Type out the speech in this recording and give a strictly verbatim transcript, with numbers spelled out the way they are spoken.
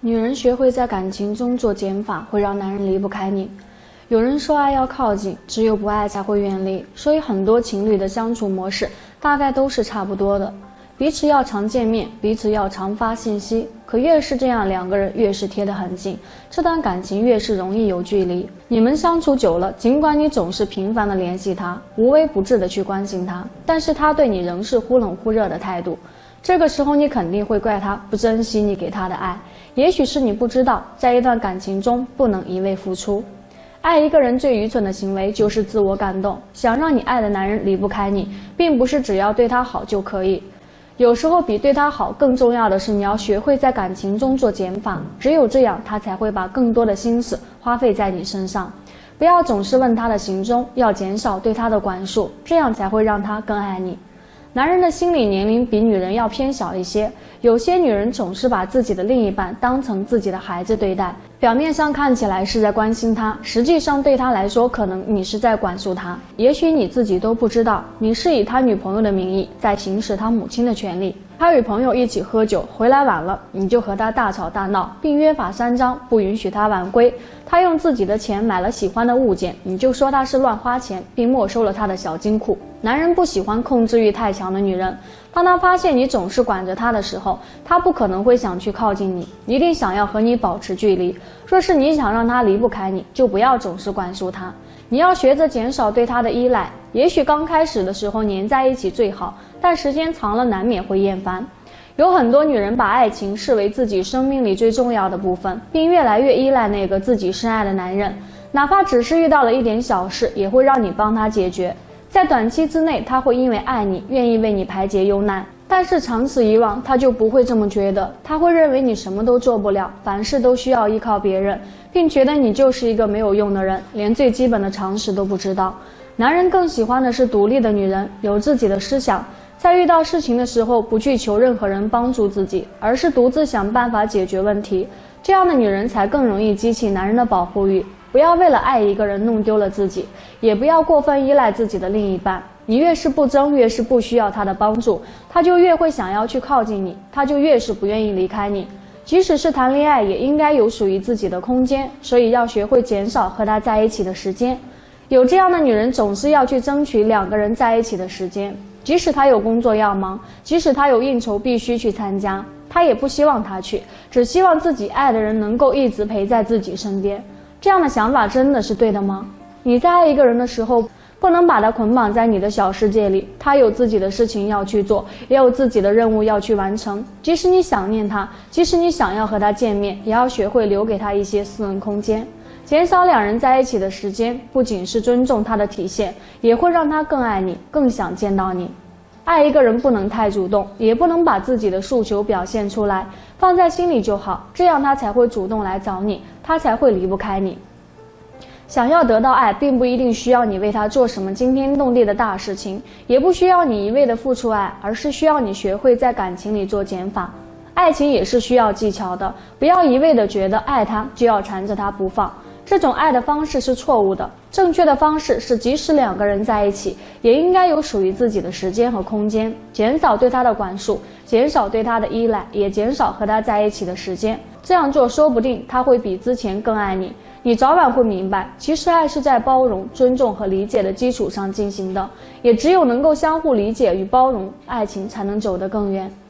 女人学会在感情中做减法，会让男人离不开你。有人说爱要靠近，只有不爱才会远离，所以很多情侣的相处模式大概都是差不多的，彼此要常见面，彼此要常发信息，可越是这样，两个人越是贴得很近，这段感情越是容易有距离。你们相处久了，尽管你总是频繁地联系他，无微不至地去关心他，但是他对你仍是忽冷忽热的态度。这个时候你肯定会怪他不珍惜你给他的爱，也许是你不知道，在一段感情中不能一味付出。爱一个人最愚蠢的行为就是自我感动，想让你爱的男人离不开你，并不是只要对他好就可以。有时候比对他好更重要的是，你要学会在感情中做减法，只有这样他才会把更多的心思花费在你身上。不要总是问他的行踪，要减少对他的管束，这样才会让他更爱你。男人的心理年龄比女人要偏小一些，有些女人总是把自己的另一半当成自己的孩子对待，表面上看起来是在关心他，实际上对他来说，可能你是在管束他。也许你自己都不知道，你是以他女朋友的名义在行使他母亲的权利。他与朋友一起喝酒，回来晚了，你就和他大吵大闹，并约法三章，不允许他晚归。他用自己的钱买了喜欢的物件，你就说他是乱花钱，并没收了他的小金库。男人不喜欢控制欲太强的女人，当他发现你总是管着他的时候，他不可能会想去靠近你，一定想要和你保持距离。若是你想让他离不开你，就不要总是管束他，你要学着减少对他的依赖。也许刚开始的时候黏在一起最好，但时间长了难免会厌烦。有很多女人把爱情视为自己生命里最重要的部分，并越来越依赖那个自己深爱的男人，哪怕只是遇到了一点小事，也会让你帮他解决。在短期之内，他会因为爱你，愿意为你排解忧难，但是长此以往，他就不会这么觉得，他会认为你什么都做不了，凡事都需要依靠别人，并觉得你就是一个没有用的人，连最基本的常识都不知道。男人更喜欢的是独立的女人，有自己的思想，在遇到事情的时候不去求任何人帮助自己，而是独自想办法解决问题，这样的女人才更容易激起男人的保护欲。不要为了爱一个人弄丢了自己，也不要过分依赖自己的另一半。你越是不争，越是不需要他的帮助，他就越会想要去靠近你，他就越是不愿意离开你。即使是谈恋爱，也应该有属于自己的空间，所以要学会减少和他在一起的时间。有这样的女人总是要去争取两个人在一起的时间，即使她有工作要忙，即使她有应酬必须去参加，她也不希望他去，只希望自己爱的人能够一直陪在自己身边。这样的想法真的是对的吗？你在爱一个人的时候，不能把他捆绑在你的小世界里，他有自己的事情要去做，也有自己的任务要去完成。即使你想念他，即使你想要和他见面，也要学会留给他一些私人空间。减少两人在一起的时间，不仅是尊重他的体现，也会让他更爱你，更想见到你。爱一个人不能太主动，也不能把自己的诉求表现出来，放在心里就好，这样他才会主动来找你，他才会离不开你。想要得到爱，并不一定需要你为他做什么惊天动地的大事情，也不需要你一味的付出爱，而是需要你学会在感情里做减法。爱情也是需要技巧的，不要一味的觉得爱他就要缠着他不放，这种爱的方式是错误的。正确的方式是，即使两个人在一起，也应该有属于自己的时间和空间，减少对他的管束，减少对他的依赖，也减少和他在一起的时间。这样做说不定他会比之前更爱你。你早晚会明白，其实爱是在包容、尊重和理解的基础上进行的，也只有能够相互理解与包容，爱情才能走得更远。